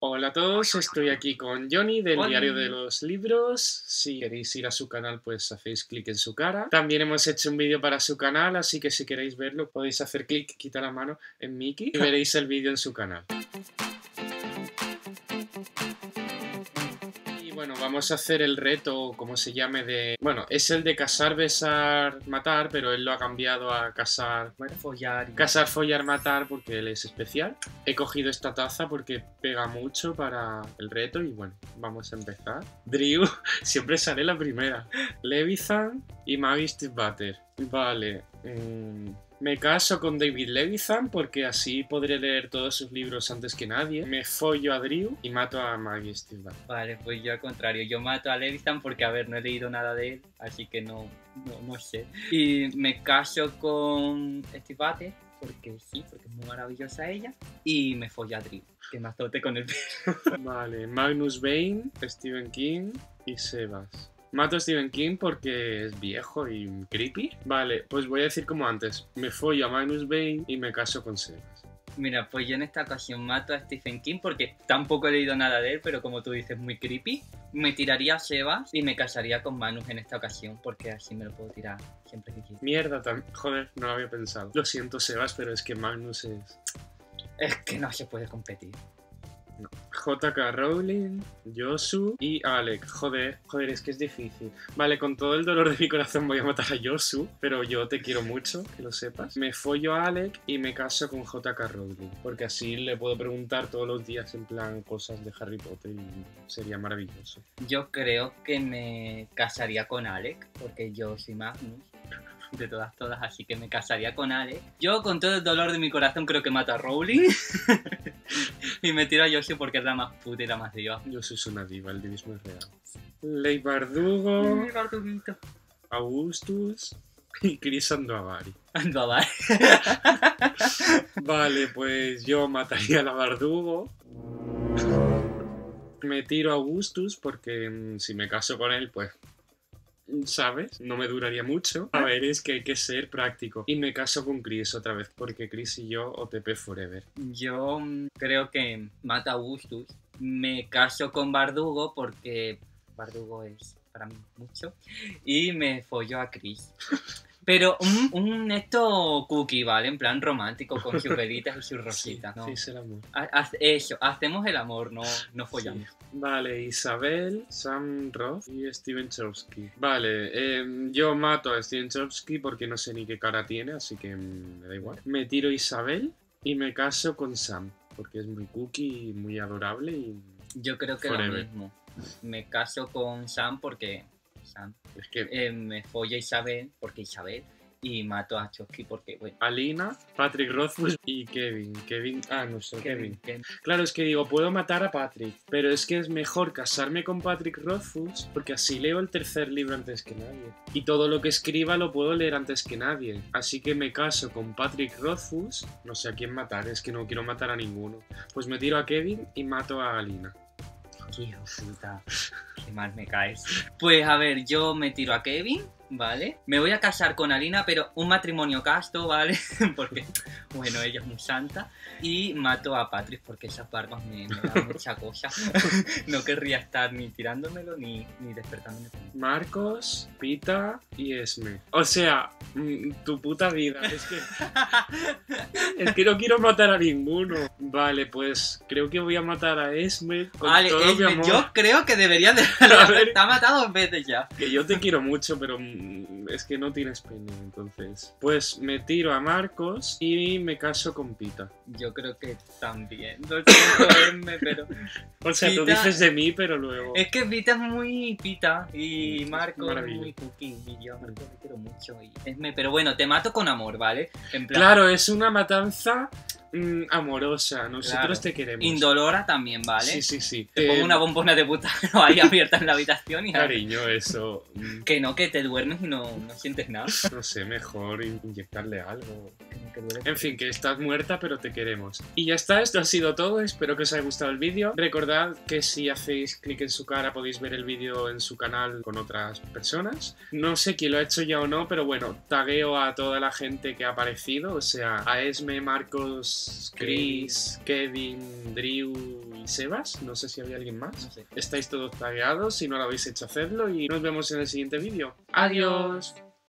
Hola a todos, estoy aquí con Johnny del Hola. Diario de los Libros. Si queréis ir a su canal, pues hacéis clic en su cara. También hemos hecho un vídeo para su canal, así que si queréis verlo podéis hacer clic, quita la mano en Mickey y veréis el vídeo en su canal. Bueno, vamos a hacer el reto, como se llame, de... Bueno, es el de casar, besar, matar, pero él lo ha cambiado a casar... Bueno, follar. Casar, follar, matar, porque él es especial. He cogido esta taza porque pega mucho para el reto y bueno, vamos a empezar. Drew, siempre sale la primera. Levithan y Maggie Stiefvater. Vale, me caso con David Levithan porque así podré leer todos sus libros antes que nadie. Me follo a Drew y mato a Maggie Stiefvater. Vale, pues yo al contrario, yo mato a Levithan porque, a ver, no he leído nada de él, así que no sé. Y me caso con Stiefvater porque sí, porque es muy maravillosa ella. Y me follo a Drew, que me azote con el pelo. Vale, Magnus Bane, Stephen King y Sebas. Mato a Stephen King porque es viejo y creepy. Vale, pues voy a decir como antes. Me follo a Magnus Bane y me caso con Sebas. Mira, pues yo en esta ocasión mato a Stephen King porque tampoco he leído nada de él, pero como tú dices, muy creepy. Me tiraría a Sebas y me casaría con Magnus en esta ocasión porque así me lo puedo tirar siempre que quiera. Mierda, joder, no lo había pensado. Lo siento, Sebas, pero es que Magnus es... Es que no se puede competir. No. J.K. Rowling, Yosu y Alec. Joder, es que es difícil. Vale, con todo el dolor de mi corazón voy a matar a Yosu, pero yo te quiero mucho, que lo sepas. Me follo a Alec y me caso con J.K. Rowling, porque así le puedo preguntar todos los días en plan cosas de Harry Potter y sería maravilloso. Yo creo que me casaría con Alec, porque yo soy Magnus. De todas, así que me casaría con Alec. Yo, con todo el dolor de mi corazón, creo que mato a Rowling. Y me tiro a Yoshi porque es la más puta y la más diva. Yosu es una diva, el divismo es real. Ley Bardugo, Bardugito. Augustus y Chris Anduavari. Anduavari. Vale, pues yo mataría a la Bardugo. Me tiro a Augustus porque si me caso con él, pues... ¿sabes? No me duraría mucho. A ver, es que hay que ser práctico. Y me caso con Chris otra vez, porque Chris y yo OTP forever. Yo creo que mato a Augustus. Me caso con Bardugo porque Bardugo es para mí mucho. Y me follo a Chris. Pero un esto cookie, ¿vale? En plan romántico, con sus velitas y sus rositas, sí, ¿no? Sí, es el amor. Eso, hacemos el amor, no follamos. Sí. Vale, Isabel, Sam Roth y Steven Chbosky. Vale, yo mato a Steven Chbosky porque no sé ni qué cara tiene, así que me da igual. Me tiro a Isabel y me caso con Sam, porque es muy cookie y muy adorable y... Yo creo que forever. lo mismo. Me caso con Sam porque... Sam. Es que... me follo a Isabel porque Isabel. Y mato a Chbosky porque, bueno... Alina, Patrick Rothfuss y Kevin. No sé, Kevin. Claro, es que digo, puedo matar a Patrick, pero es que es mejor casarme con Patrick Rothfuss porque así leo el tercer libro antes que nadie. Y todo lo que escriba lo puedo leer antes que nadie. Así que me caso con Patrick Rothfuss. No sé a quién matar, es que no quiero matar a ninguno. Pues me tiro a Kevin y mato a Alina. ¡Qué hijo puta! ¡Qué mal me caes! Pues a ver, yo me tiro a Kevin, ¿vale? Me voy a casar con Alina, pero un matrimonio casto, ¿vale? Porque, bueno, ella es muy santa. Y mato a Patrick porque esas barbas me dan mucha cosa. No querría estar ni tirándomelo ni despertándome. Marcos, Pita y Esme. O sea, tu puta vida. Es que no quiero matar a ninguno. Vale, pues creo que voy a matar a Esme con vale, todo Esme, mi amor. yo creo que deberías de... Te ha matado 2 veces ya. Que yo te quiero mucho, pero es que no tienes pene, entonces. Pues me tiro a Marcos y me caso con Pita. Yo creo que también. Lo siento, Esme, pero... O sea, tú dices de mí, pero luego... Es que Pita es muy Pita y Marco es Maravilla. muy cookie y yo a Marco le quiero mucho y Esme, pero bueno, te mato con amor, ¿vale? En plan, Claro, es una matanza amorosa, nosotros claro. te queremos. Indolora también, ¿vale? Sí. Te pongo una bombona de butano ahí abierta en la habitación y... Cariño, eso... Que no, que te duermes y no sientes nada. no sé, mejor inyectarle algo. Que me que duele. En fin, que estás muerta, pero te queremos. Y ya está, esto ha sido todo. Espero que os haya gustado el vídeo. Recordad que si hacéis clic en su cara podéis ver el vídeo en su canal con otras personas. No sé quién lo ha hecho ya o no, pero bueno, tagueo a toda la gente que ha aparecido. O sea, a Esme, Marcos, Chris, Kevin, Drew y Sebas. No sé si había alguien más. No sé. Estáis todos tagueados. Si no lo habéis hecho, hacedlo. Y nos vemos en el siguiente vídeo. ¡Adiós!